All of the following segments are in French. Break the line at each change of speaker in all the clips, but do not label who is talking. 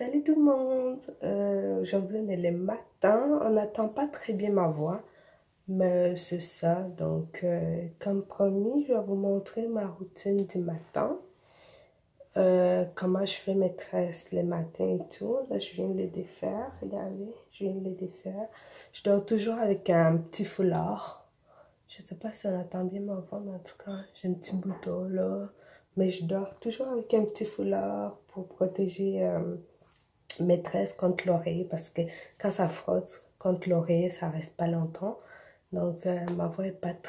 Salut tout le monde! Aujourd'hui on est le matin, on n'entend pas très bien ma voix, mais c'est ça. Donc, comme promis, je vais vous montrer ma routine du matin. Comment je fais mes tresses le matin et tout. Là, je viens de les défaire, regardez, je viens de les défaire. Je dors toujours avec un petit foulard. Je sais pas si on entend bien ma voix, mais en tout cas, j'ai un petit bouton là. Mais je dors toujours avec un petit foulard pour protéger mes tresses contre l'oreille, parce que quand ça frotte contre l'oreille, ça reste pas longtemps. Donc, ma voix est pas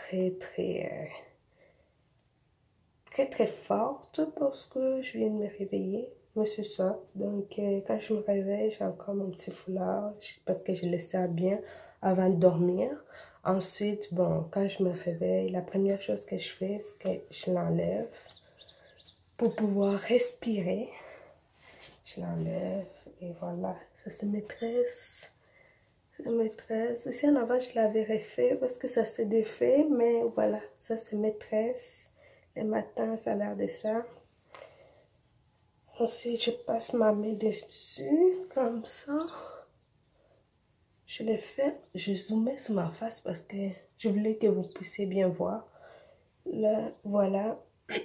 très forte parce que je viens de me réveiller. Mais c'est ça. Donc, quand je me réveille, j'ai encore mon petit foulard parce que je le sers bien avant de dormir. Ensuite, bon, quand je me réveille, la première chose que je fais, c'est que je l'enlève pour pouvoir respirer. Je l'enlève et voilà, ça c'est mes tresses. C'est mes tresses. Ici en avant, je l'avais refait parce que ça s'est défait, mais voilà, ça c'est mes tresses. Le matin, ça a l'air de ça. Ensuite, je passe ma main dessus, comme ça. Je l'ai fait, je zoomais sur ma face parce que je voulais que vous puissiez bien voir. Là, voilà.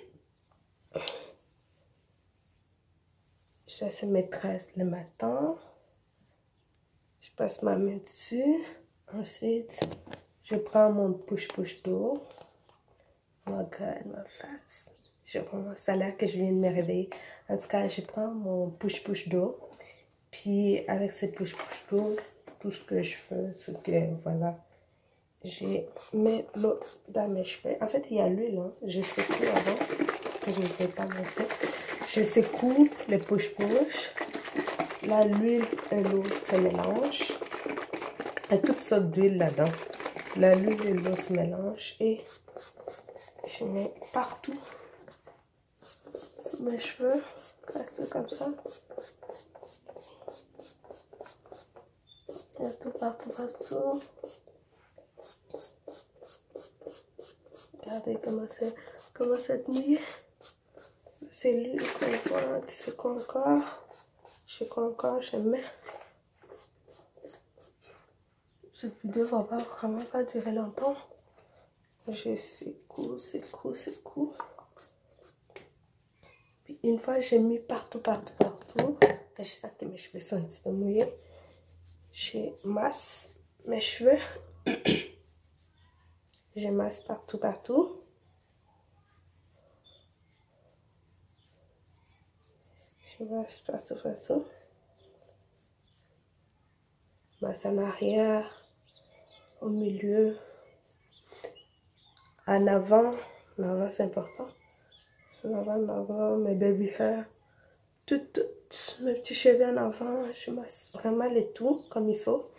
Ça, c'est mes tresses le matin. Je passe ma main dessus. Ensuite, je prends mon push-push d'eau. Regarde ma face. Ça a l'air que je viens de me réveiller. En tout cas, je prends mon push-push d'eau. Puis, avec ce push-push d'eau, tout ce que je fais, c'est que, voilà, je mets l'eau dans mes cheveux. En fait, il y a l'huile, hein. Je secoue avant, que je ne sais pas monter. Je secoue le push-push. Là, l'huile et l'eau se mélangent. Il y a toutes sortes d'huile là-dedans. Là, l'huile et l'eau se mélangent et je mets partout sur mes cheveux, comme ça. Il y a tout partout. Regardez comment c'est mouillé. C'est l'huile qu'on voit, tu sais quoi encore? Je sais quoi encore, je mets. Cette vidéo va vraiment pas durer longtemps. Je secoue. Puis une fois j'ai mis partout. Je sens que mes cheveux sont un petit peu mouillés. Je masse mes cheveux. Je masse partout. Je masse partout. Masse en arrière, au milieu, en avant. En avant, c'est important. En avant, mes baby hair. Toutes mes petits cheveux en avant. Je masse vraiment le tout comme il faut.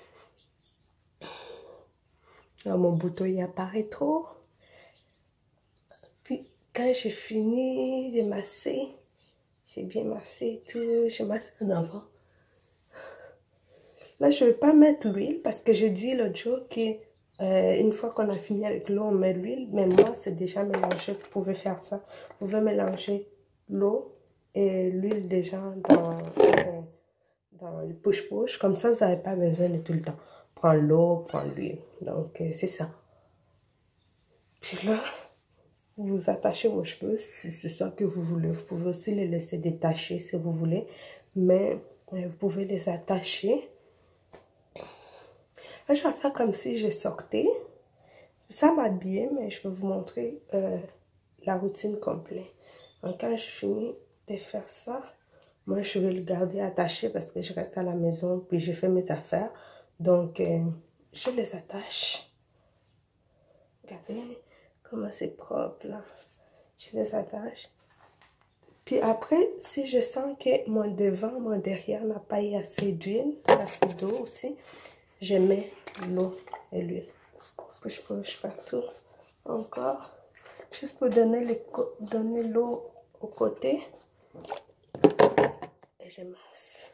Alors, mon bouton, il apparaît trop. Puis, quand j'ai fini de masser, j'ai bien massé et tout, je masse en avant. Là, je ne vais pas mettre l'huile parce que j'ai dit l'autre jour qu'une fois qu'on a fini avec l'eau, on met l'huile. Mais moi, c'est déjà mélangé. Vous pouvez faire ça. Vous pouvez mélanger l'eau et l'huile déjà dans le push-push. Comme ça, vous n'avez pas besoin de tout le temps prendre l'eau, prendre l'huile. Donc, c'est ça. Puis là, vous attachez vos cheveux si c'est ça que vous voulez. Vous pouvez aussi les laisser détacher si vous voulez. Mais vous pouvez les attacher. Là, je vais faire comme si je sortais. Ça m'habille, mais je vais vous montrer la routine complète. Donc, quand je finis de faire ça, moi, je vais le garder attaché parce que je reste à la maison, puis j'ai fait mes affaires. Donc, je les attache. Regardez comment c'est propre, là. Je les attache. Puis après, si je sens que mon devant, mon derrière n'a pas eu assez d'huile, assez d'eau aussi, je mets l'eau et l'huile. Push partout. Encore. Juste pour donner l'eau au côté. Et je masse.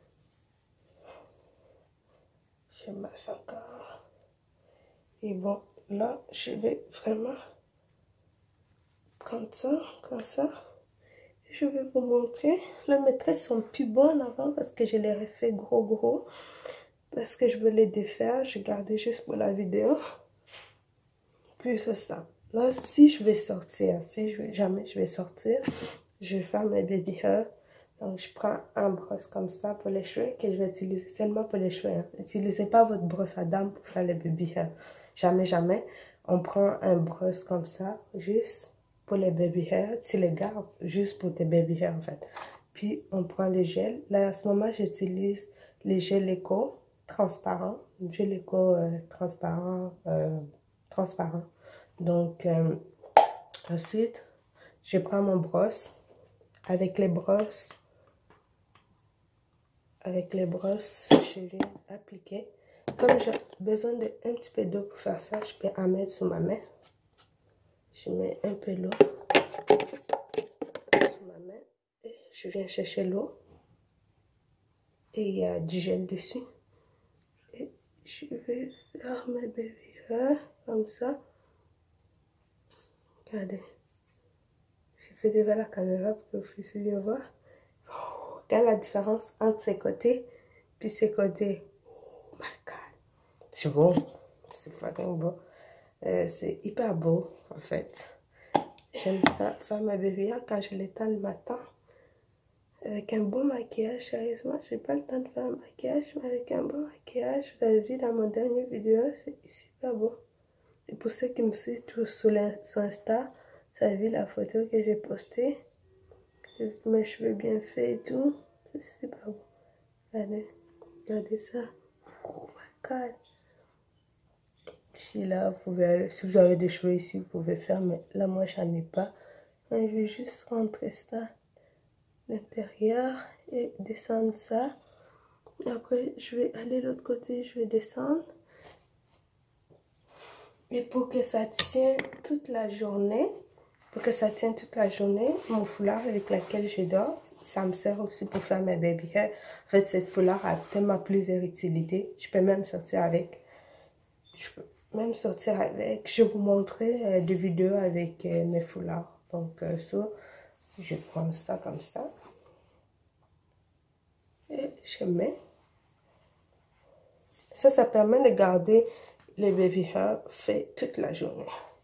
Je masse encore. Et bon, là, je vais vraiment comme ça. Je vais vous montrer. Les maîtresses sont plus bonnes avant parce que je les ai fait gros. Parce que je veux les défaire. J'ai gardé juste pour la vidéo. Puis c'est ça. Là, si je vais sortir, jamais je vais sortir, je vais faire mes baby hair. Donc, je prends un brosse comme ça pour les cheveux que je vais utiliser seulement pour les cheveux. N'utilisez pas votre brosse à dents pour faire les baby hair. Jamais. On prend un brosse comme ça, juste pour les baby hair. Tu les gardes juste pour tes baby hair, en fait. Puis, on prend les gels. Là, à ce moment, j'utilise les gels Eco transparents. Gel Eco transparent. Donc, ensuite, je prends mon brosse. Avec les brosses, je viens appliquer. Comme j'ai besoin d'un petit peu d'eau pour faire ça, je peux en mettre sur ma main. Je mets un peu d'eau sur ma main. Et je viens chercher l'eau. Et il y a du gel dessus. Et je vais faire mes baby hair comme ça. Regardez. Je fais devant la caméra pour que vous puissiez bien voir. Regarde la différence entre ces côtés puis ces côtés. Oh my god. C'est beau. C'est fucking beau. C'est hyper beau en fait. J'aime ça faire ma baby hair quand je l'étends le matin. Avec un bon maquillage, sérieusement, je n'ai pas le temps de faire un maquillage, mais avec un bon maquillage, vous avez vu dans mon dernier vidéo, c'est super beau. Et pour ceux qui me suivent tous sur Insta, vous avez vu la photo que j'ai postée. Mes cheveux bien faits et tout. C'est super beau. Regardez ça. Oh my god. Je suis là, vous pouvez aller, si vous avez des cheveux ici, vous pouvez faire, mais là, moi, j'en ai pas. Donc, je vais juste rentrer ça à l'intérieur et descendre ça. Après, je vais aller de l'autre côté, je vais descendre. Et pour que ça tienne toute la journée, mon foulard avec lequel je dors, ça me sert aussi pour faire mes baby hair. En fait, cette foulard a tellement plusieurs utilités. Je peux même sortir avec. Je vais vous montrer des vidéos avec mes foulards. Donc, ça, je prends ça comme ça. Et je mets. Ça permet de garder les baby hair fait toute la journée.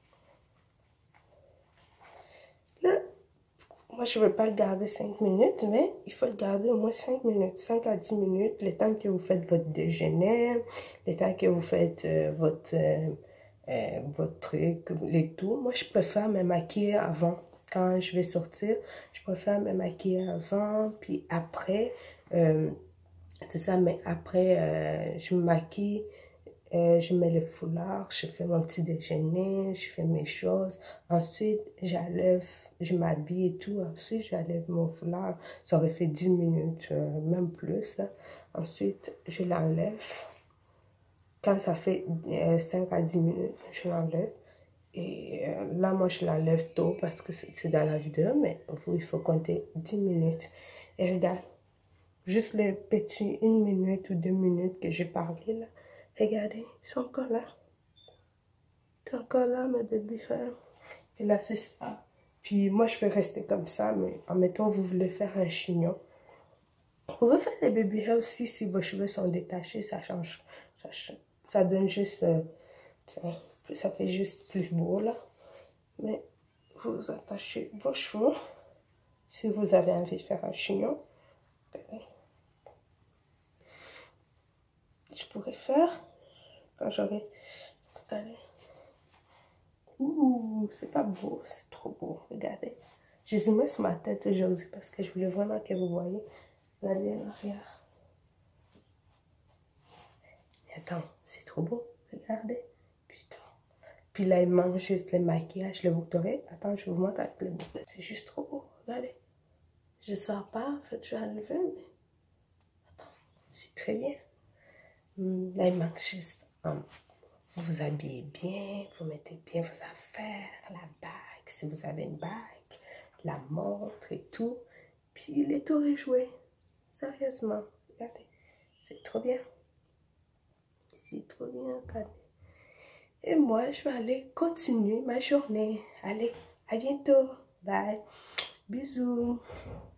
Là, moi, je ne vais pas le garder 5 minutes, mais il faut le garder au moins 5 minutes, 5 à 10 minutes, le temps que vous faites votre déjeuner, le temps que vous faites votre truc, les tout. Moi, je préfère me maquiller avant. Quand je vais sortir, je préfère me maquiller avant, puis après, c'est ça, mais après, je me maquille, je mets le foulard, je fais mon petit déjeuner, je fais mes choses. Ensuite, j'enlève, je m'habille et tout. Ensuite, j'enlève mon foulard. Ça aurait fait 10 minutes, même plus. Là. Ensuite, je l'enlève. Quand ça fait 5 à 10 minutes, je l'enlève. Et là, moi, je l'enlève tôt parce que c'est dans la vidéo. Mais vous, il faut compter 10 minutes. Et regarde, juste les petits 1 minute ou 2 minutes que j'ai parlé là. Regardez, ils sont encore là. C'est encore là, mes baby hair. Et là, c'est ça. Puis moi, je vais rester comme ça, mais en mettant, vous voulez faire un chignon. Vous pouvez faire les baby hair aussi si vos cheveux sont détachés, ça change. Ça donne juste... ça fait juste plus beau, là. Mais vous attachez vos cheveux si vous avez envie de faire un chignon. Je pourrais faire quand j'aurai... Regardez. Ouh, c'est pas beau, c'est trop beau, regardez. Je zoomé sur ma tête aujourd'hui parce que je voulais vraiment que vous voyez. Regardez en arrière. Attends, c'est trop beau, regardez. Putain. Puis là, il manque juste le maquillage, le boucle d'oreille. Attends, je vous montre avec le boucle. C'est juste trop beau, regardez. Je sors pas, en fait, je vais enlever, mais... Attends, c'est très bien. Là, il manque juste... vous vous habillez bien, vous mettez bien vos affaires, la bague, si vous avez une bague, la montre et tout. Puis les tours est joué. Sérieusement, regardez, c'est trop bien. C'est trop bien, regardez. Et moi, je vais aller continuer ma journée. Allez, à bientôt. Bye. Bisous.